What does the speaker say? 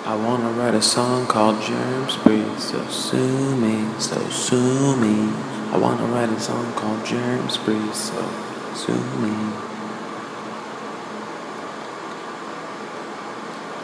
I wanna write a song called Germ Spree, so sue me, so sue me. I wanna write a song called Germ Spree, so sue me.